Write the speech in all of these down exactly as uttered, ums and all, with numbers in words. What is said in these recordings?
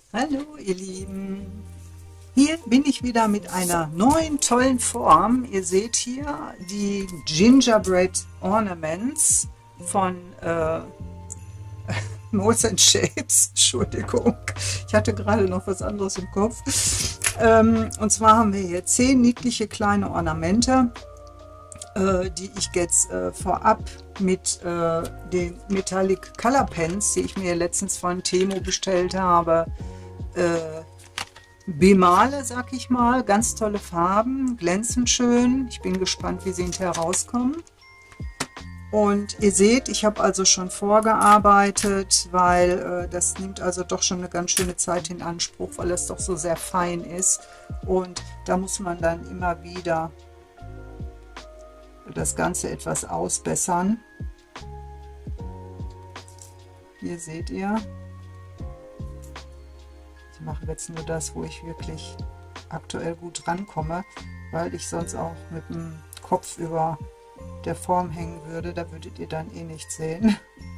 Hallo ihr Lieben, hier bin ich wieder mit einer neuen tollen Form. Ihr seht hier die Gingerbread Ornaments von äh, Molds and Shapes. Entschuldigung, ich hatte gerade noch was anderes im Kopf. Ähm, und zwar haben wir hier zehn niedliche kleine Ornamente, äh, die ich jetzt äh, vorab mit äh, den Metallic Color Pens, die ich mir letztens von Temo bestellt habe, äh, bemale, sag ich mal. Ganz tolle Farben, glänzend schön. Ich bin gespannt, wie sie hinterher rauskommen. Und ihr seht, ich habe also schon vorgearbeitet, weil äh, das nimmt also doch schon eine ganz schöne Zeit in Anspruch, weil es doch so sehr fein ist. Und da muss man dann immer wieder das Ganze etwas ausbessern. Hier seht ihr. Ich mache jetzt nur das, wo ich wirklich aktuell gut rankomme, weil ich sonst auch mit dem Kopf über der Form hängen würde. Da würdet ihr dann eh nichts sehen.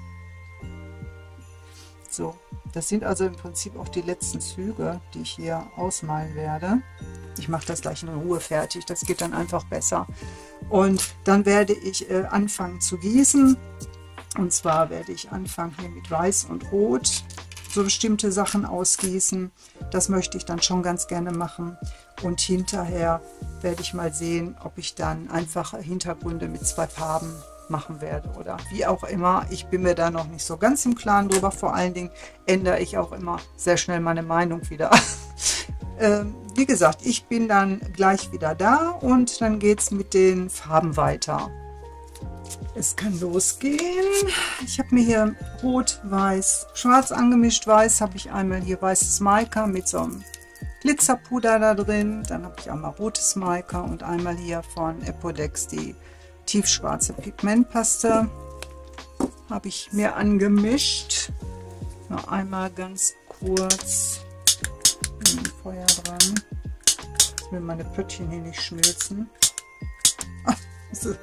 So, das sind also im Prinzip auch die letzten Züge, die ich hier ausmalen werde. Ich mache das gleich in Ruhe fertig, das geht dann einfach besser. Und dann werde ich äh, anfangen zu gießen. Und zwar werde ich anfangen hier mit Weiß und Rot, so bestimmte Sachen ausgießen. Das möchte ich dann schon ganz gerne machen. Und hinterher werde ich mal sehen, ob ich dann einfach Hintergründe mit zwei Farben machen werde oder wie auch immer. Ich bin mir da noch nicht so ganz im Klaren drüber. Vor allen Dingen ändere ich auch immer sehr schnell meine Meinung wieder. ähm, wie gesagt, ich bin dann gleich wieder da und dann geht es mit den Farben weiter. Es kann losgehen. Ich habe mir hier Rot, Weiß, Schwarz angemischt. Weiß habe ich einmal hier weißes Mica mit so einem Glitzerpuder da drin. Dann habe ich einmal rotes Mica und einmal hier von Epodex die tiefschwarze Pigmentpaste. Habe ich mir angemischt. Noch einmal ganz kurz mit dem Feuer dran. Ich will meine Pöttchen hier nicht schmilzen. So.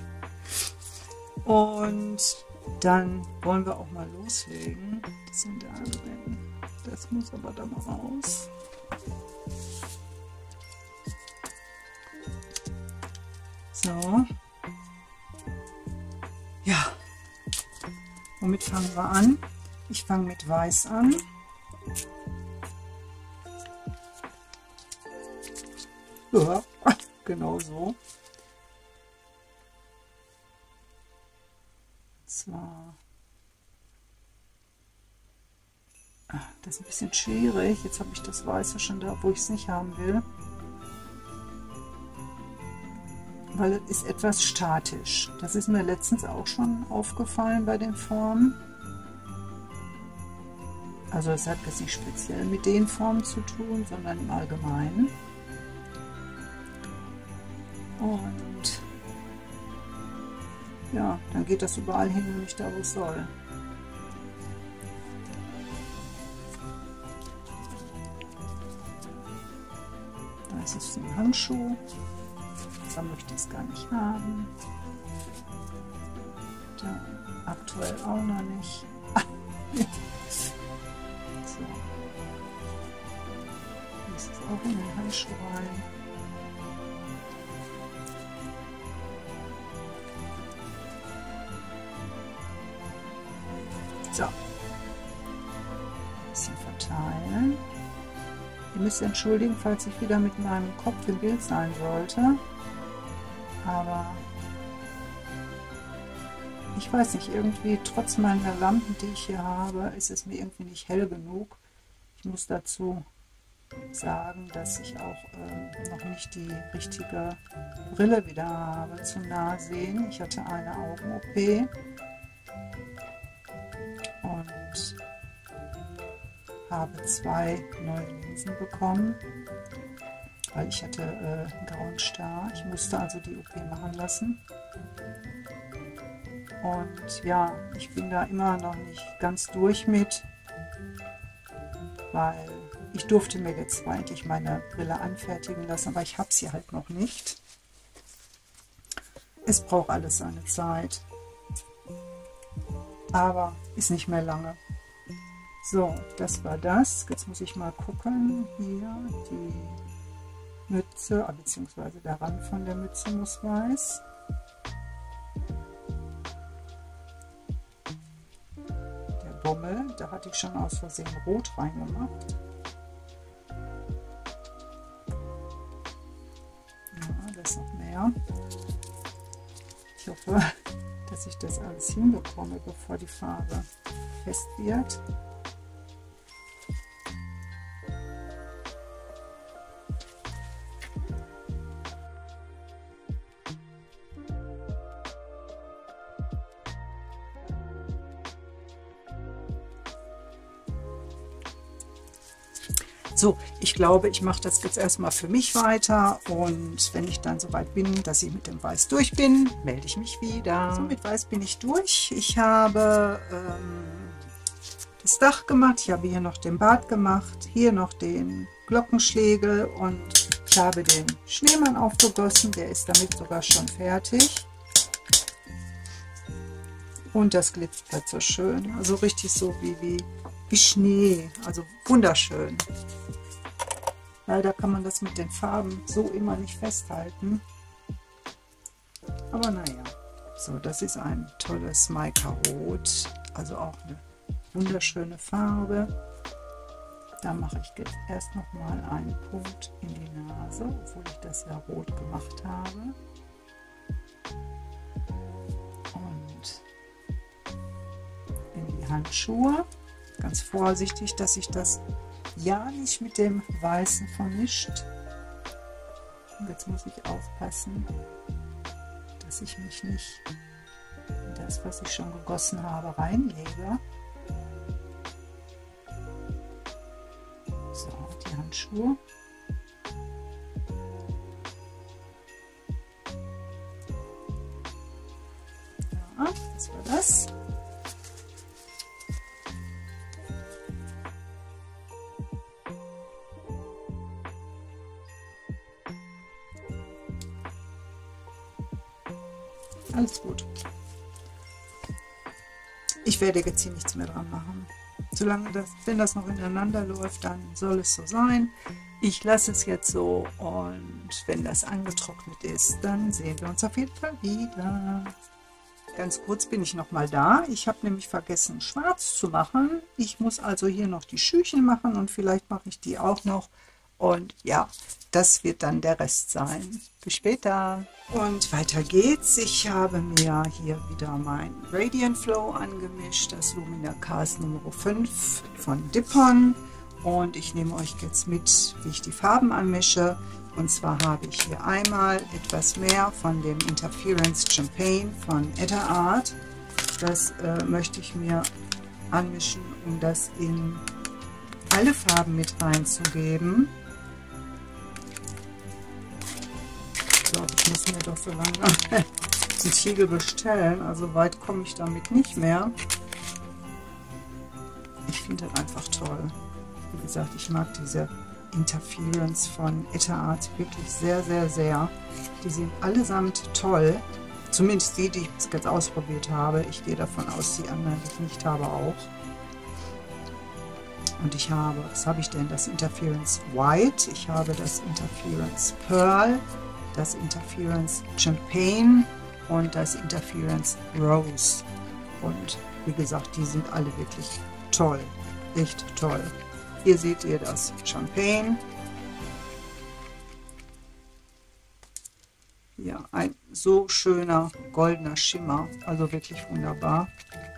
Und dann wollen wir auch mal loslegen. Das sind da drin. Das muss aber da mal raus. So. Ja. Womit fangen wir an? Ich fange mit Weiß an. Ja, genau so. Zwar, das ist ein bisschen schwierig. Jetzt habe ich das Weiße schon da, wo ich es nicht haben will, weil es ist etwas statisch. Das ist mir letztens auch schon aufgefallen bei den Formen. Also es hat jetzt nicht speziell mit den Formen zu tun, sondern im Allgemeinen. Und ja, dann geht das überall hin und nicht da, wo es soll. Da ist es ein Handschuh. Da möchte ich es gar nicht haben. Da aktuell auch noch nicht. So. Hier ist es auch in den Handschuh rein. So, ein bisschen verteilen. Ihr müsst entschuldigen, falls ich wieder mit meinem Kopf im Bild sein sollte. Aber ich weiß nicht, irgendwie trotz meiner Lampen, die ich hier habe, ist es mir irgendwie nicht hell genug. Ich muss dazu sagen, dass ich auch äh, noch nicht die richtige Brille wieder habe zum Nahsehen. Ich hatte eine Augen-O P. Und habe zwei neue Linsen bekommen, weil ich hatte äh, einen grauen Star. Ich musste also die O P machen lassen. Und ja, ich bin da immer noch nicht ganz durch mit, weil ich durfte mir jetzt zwar endlich meine Brille anfertigen lassen, aber ich habe sie halt noch nicht. Es braucht alles seine Zeit. Aber ist nicht mehr lange. So, das war das. Jetzt muss ich mal gucken. Hier die Mütze, beziehungsweise der Rand von der Mütze muss weiß. Der Bommel, da hatte ich schon aus Versehen rot reingemacht. Ja, da ist noch mehr. Ich hoffe, dass ich das alles hinbekomme, bevor die Farbe fest wird. So, ich glaube, ich mache das jetzt erstmal für mich weiter und wenn ich dann soweit bin, dass ich mit dem Weiß durch bin, melde ich mich wieder. So, mit Weiß bin ich durch. Ich habe ähm, das Dach gemacht, ich habe hier noch den Bart gemacht, hier noch den Glockenschlägel und ich habe den Schneemann aufgegossen, der ist damit sogar schon fertig. Und das glitzert so schön, also richtig so wie, wie, wie Schnee, also wunderschön. Leider kann man das mit den Farben so immer nicht festhalten. Aber naja, so, das ist ein tolles Maika-Rot, also auch eine wunderschöne Farbe. Da mache ich jetzt erst noch mal einen Punkt in die Nase, obwohl ich das ja rot gemacht habe. Und in die Handschuhe. Ganz vorsichtig, dass sich das ja nicht mit dem Weißen vermischt. Und jetzt muss ich aufpassen, dass ich mich nicht in das, was ich schon gegossen habe, reinlege. So, die Handschuhe. Ja, das war das. Alles gut. Ich werde jetzt hier nichts mehr dran machen. Solange das, wenn das noch ineinander läuft, dann soll es so sein. Ich lasse es jetzt so und wenn das angetrocknet ist, dann sehen wir uns auf jeden Fall wieder. Ganz kurz bin ich noch mal da. Ich habe nämlich vergessen, schwarz zu machen. Ich muss also hier noch die Schüchen machen und vielleicht mache ich die auch noch. Und ja, das wird dann der Rest sein. Bis später. Und weiter geht's. Ich habe mir hier wieder mein Radiant Flow angemischt, das Lumina Cast Nummer fünf von Dippon. Und ich nehme euch jetzt mit, wie ich die Farben anmische. Und zwar habe ich hier einmal etwas mehr von dem Interference Champagne von Etta Art. Das äh, möchte ich mir anmischen, um das in alle Farben mit reinzugeben. Ich glaube, ich muss mir doch so lange einen Tiegel bestellen, also weit komme ich damit nicht mehr. Ich finde das einfach toll. Wie gesagt, ich mag diese Interference von Etta Art wirklich sehr, sehr, sehr. Die sind allesamt toll. Zumindest die, die ich bis jetzt ausprobiert habe. Ich gehe davon aus, die anderen, die ich nicht habe, auch. Und ich habe, was habe ich denn? Das Interference White, ich habe das Interference Pearl, das Interference Champagne und das Interference Rose. Und wie gesagt, die sind alle wirklich toll, echt toll. Hier seht ihr das Champagne. Ja, ein so schöner goldener Schimmer, also wirklich wunderbar.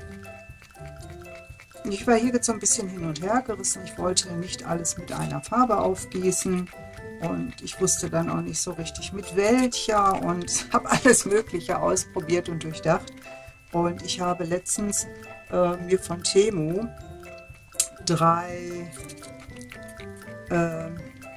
Ich war hier jetzt so ein bisschen hin und her gerissen. Ich wollte nicht alles mit einer Farbe aufgießen und ich wusste dann auch nicht so richtig mit welcher und habe alles Mögliche ausprobiert und durchdacht. Und ich habe letztens äh, mir von Temu drei, äh,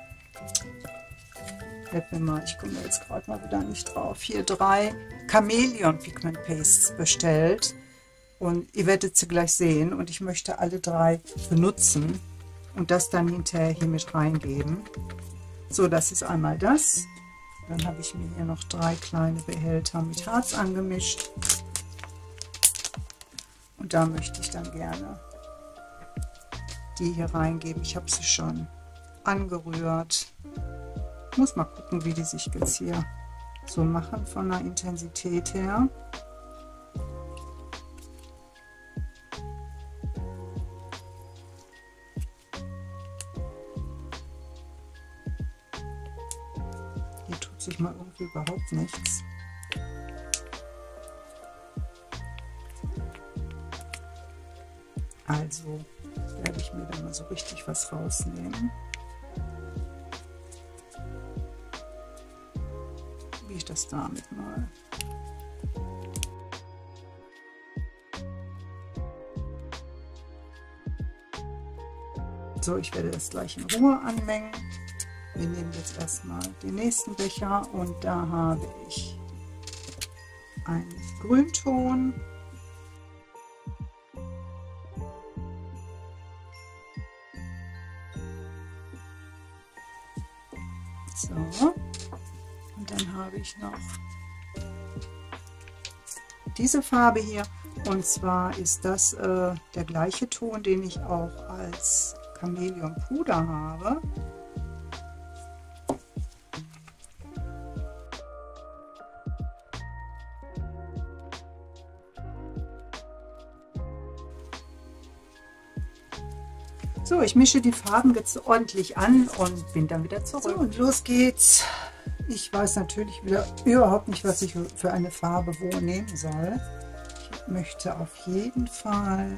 mal, ich komme jetzt gerade mal wieder nicht drauf, hier drei Chameleon Pigment Pastes bestellt. Und ihr werdet sie gleich sehen und ich möchte alle drei benutzen und das dann hinterher hier mit reingeben. So, das ist einmal das. Dann habe ich mir hier noch drei kleine Behälter mit Harz angemischt. Und da möchte ich dann gerne die hier reingeben. Ich habe sie schon angerührt. Ich muss mal gucken, wie die sich jetzt hier so machen von der Intensität her. Hier tut sich mal irgendwie überhaupt nichts. Also werde ich mir dann mal so richtig was rausnehmen. Wie ich das damit mal. So, ich werde das gleich in Ruhe anmengen. Wir nehmen jetzt erstmal den nächsten Becher und da habe ich einen Grünton. So, und dann habe ich noch diese Farbe hier, und zwar ist das äh, der gleiche Ton, den ich auch als Chamäleon Puder habe. So, ich mische die Farben jetzt ordentlich an und bin dann wieder zurück. So, und los geht's. Ich weiß natürlich wieder überhaupt nicht, was ich für eine Farbe wo nehmen soll. Ich möchte auf jeden Fall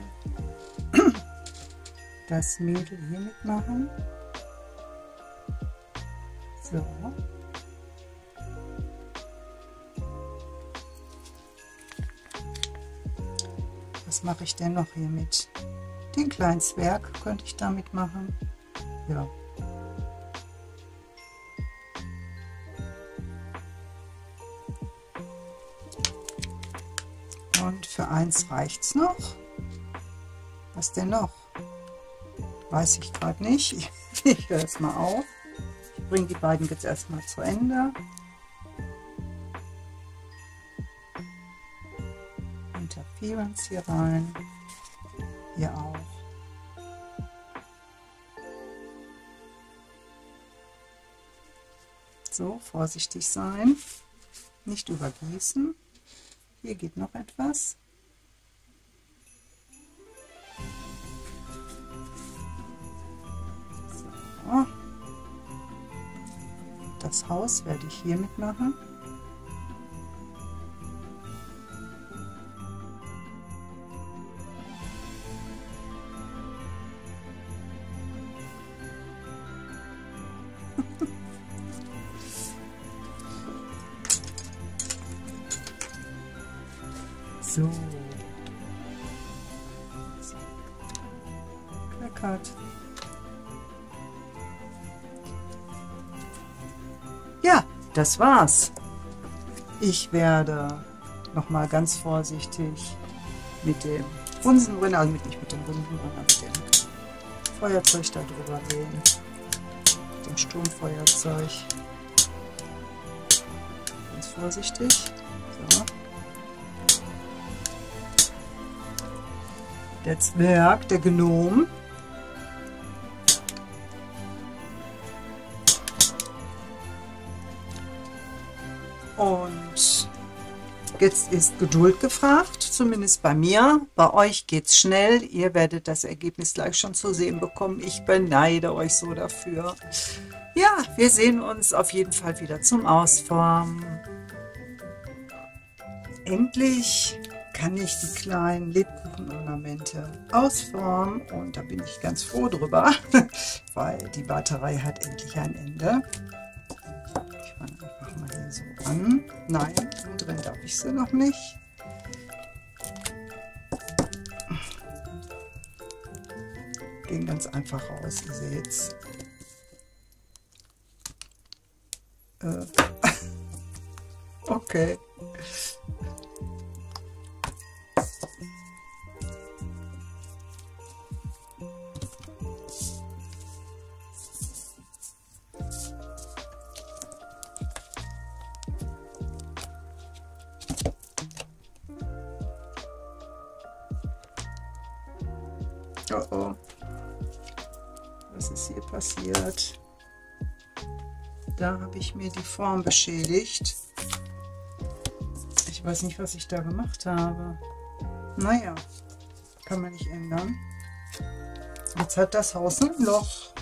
das Mädel hier mitmachen. So. Was mache ich denn noch hier mit? Den kleinen Zwerg könnte ich damit machen. Ja. Und für eins reicht es noch. Was denn noch? Weiß ich gerade nicht. Ich höre es mal auf. Ich bringe die beiden jetzt erstmal zu Ende. Interference hier rein. Hier auch. So, vorsichtig sein. Nicht übergießen. Hier geht noch etwas. So. Das Haus werde ich hier mitmachen. So. Klackert. Ja, das war's. Ich werde noch mal ganz vorsichtig mit dem Bunsenbrenner, also mit, nicht mit dem Bunsenbrenner, mit dem Feuerzeug da drüber gehen. Dem Sturmfeuerzeug. Ganz vorsichtig. So. Der Zwerg, der Gnom. Und jetzt ist Geduld gefragt, zumindest bei mir. Bei euch geht's schnell. Ihr werdet das Ergebnis gleich schon zu sehen bekommen. Ich beneide euch so dafür. Ja, wir sehen uns auf jeden Fall wieder zum Ausformen. Endlich kann ich die kleinen Lebkuchenornamente ausformen und da bin ich ganz froh drüber, weil die Batterei hat endlich ein Ende. Ich fange einfach mal hier so an. Nein, so drin darf ich sie noch nicht. Gehen ganz einfach raus, ihr seht's. Äh. Okay. Oh oh. ist hier passiert? Da habe ich mir die Form beschädigt. Ich weiß nicht, was ich da gemacht habe. Naja, kann man nicht ändern. Jetzt hat das Haus ein Loch.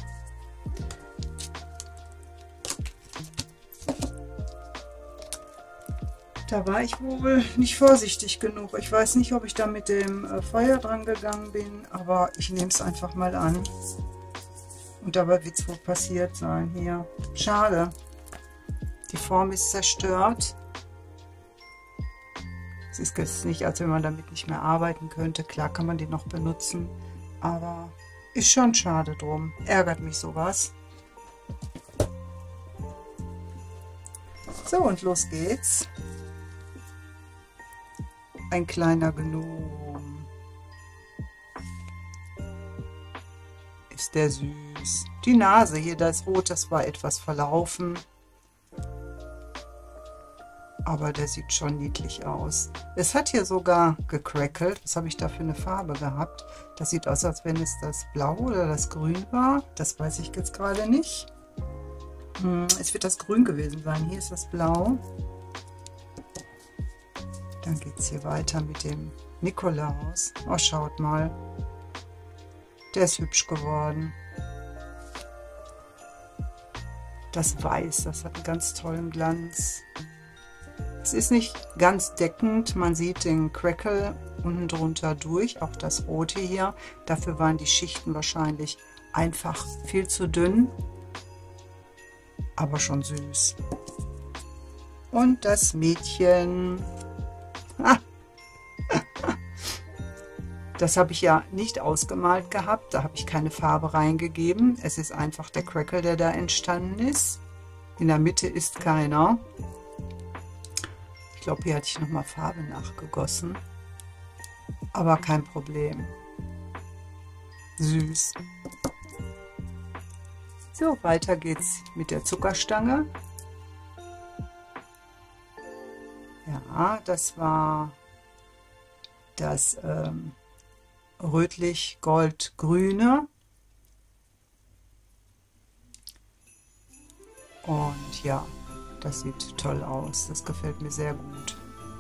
Da war ich wohl nicht vorsichtig genug. Ich weiß nicht, ob ich da mit dem äh, Feuer dran gegangen bin, aber ich nehme es einfach mal an. Und dabei wird es wohl passiert sein hier. Schade. Die Form ist zerstört. Es ist jetzt nicht, als wenn man damit nicht mehr arbeiten könnte. Klar kann man den noch benutzen, aber ist schon schade drum. Ärgert mich sowas. So, und los geht's. Ein kleiner Gnom. Ist der süß. Die Nase hier, das Rot, das war etwas verlaufen. Aber der sieht schon niedlich aus. Es hat hier sogar gecrackelt. Was habe ich da für eine Farbe gehabt? Das sieht aus, als wenn es das Blau oder das Grün war. Das weiß ich jetzt gerade nicht. Hm, es wird das Grün gewesen sein. Hier ist das Blau. Dann geht es hier weiter mit dem Nikolaus. Oh, schaut mal. Der ist hübsch geworden. Das Weiß, das hat einen ganz tollen Glanz. Es ist nicht ganz deckend. Man sieht den Crackle unten drunter durch, auch das Rote hier. Dafür waren die Schichten wahrscheinlich einfach viel zu dünn. Aber schon süß. Und das Mädchen. Das habe ich ja nicht ausgemalt gehabt, da habe ich keine Farbe reingegeben. Es ist einfach der Crackle, der da entstanden ist. In der Mitte ist keiner. Ich glaube, hier hatte ich nochmal Farbe nachgegossen. Aber kein Problem. Süß. So, weiter geht's mit der Zuckerstange. Ja, das war das ähm, rötlich-gold-grüne. Und ja, das sieht toll aus. Das gefällt mir sehr gut.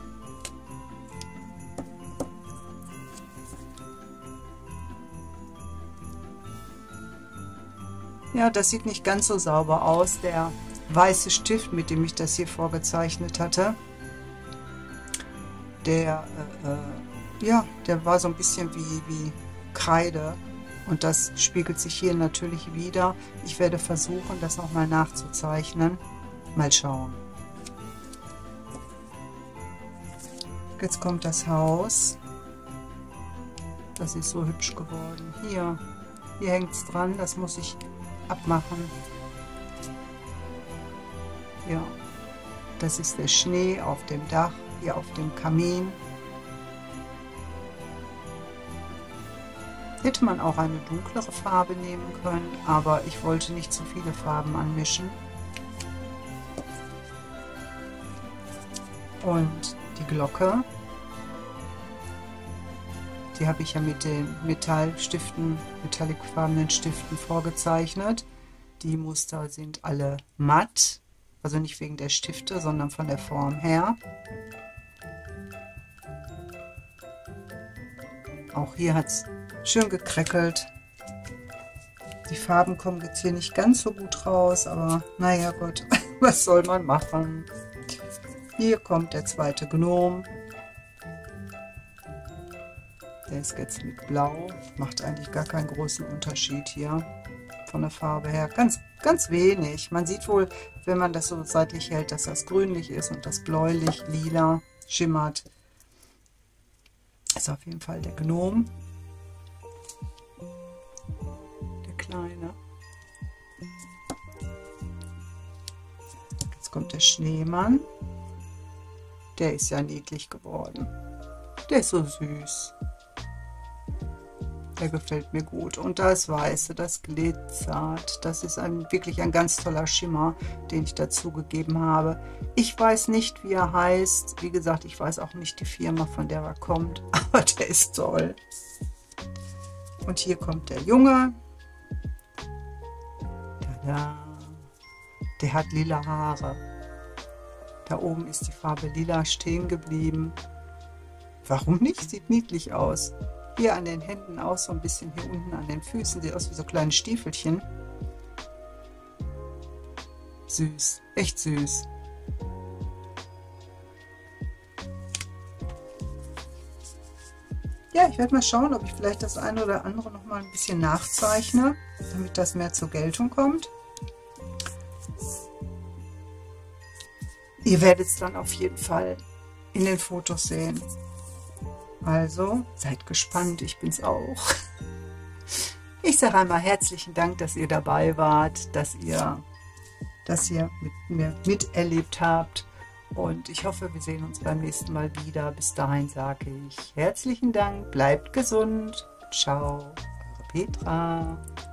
Ja, das sieht nicht ganz so sauber aus. Der weiße Stift, mit dem ich das hier vorgezeichnet hatte, der, äh, ja, der war so ein bisschen wie, wie Kreide. Und das spiegelt sich hier natürlich wieder. Ich werde versuchen, das nochmal nachzuzeichnen. Mal schauen. Jetzt kommt das Haus. Das ist so hübsch geworden. Hier, hier hängt es dran. Das muss ich abmachen. Ja, das ist der Schnee auf dem Dach, hier auf dem Kamin. Hätte man auch eine dunklere Farbe nehmen können, aber ich wollte nicht zu viele Farben anmischen. Und die Glocke, die habe ich ja mit den Metallstiften, metallicfarbenen Stiften vorgezeichnet. Die Muster sind alle matt, also nicht wegen der Stifte, sondern von der Form her. Auch hier hat es schön gekreckelt. Die Farben kommen jetzt hier nicht ganz so gut raus, aber naja Gott, was soll man machen? Hier kommt der zweite Gnom. Der ist jetzt mit Blau. Macht eigentlich gar keinen großen Unterschied hier von der Farbe her. Ganz, ganz wenig. Man sieht wohl, wenn man das so seitlich hält, dass das grünlich ist und das bläulich, lila schimmert. Ist auf jeden Fall der Gnom. Der kleine. Jetzt kommt der Schneemann. Der ist ja niedlich geworden. Der ist so süß. Der gefällt mir gut. Und das Weiße, das glitzert. Das ist ein, wirklich ein ganz toller Schimmer, den ich dazu gegeben habe. Ich weiß nicht, wie er heißt. Wie gesagt, ich weiß auch nicht die Firma, von der er kommt. Aber der ist toll. Und hier kommt der Junge. Ja, der hat lila Haare. Da oben ist die Farbe lila stehen geblieben. Warum nicht? Sieht niedlich aus. Hier an den Händen auch so ein bisschen, hier unten an den Füßen. Sieht aus wie so kleine Stiefelchen. Süß, echt süß. Ja, ich werde mal schauen, ob ich vielleicht das eine oder andere noch mal ein bisschen nachzeichne, damit das mehr zur Geltung kommt. Ihr werdet es dann auf jeden Fall in den Fotos sehen. Also, seid gespannt, ich bin's auch. Ich sage einmal herzlichen Dank, dass ihr dabei wart, dass ihr das hier mit mir miterlebt habt. Und ich hoffe, wir sehen uns beim nächsten Mal wieder. Bis dahin sage ich herzlichen Dank, bleibt gesund. Ciao, eure Petra.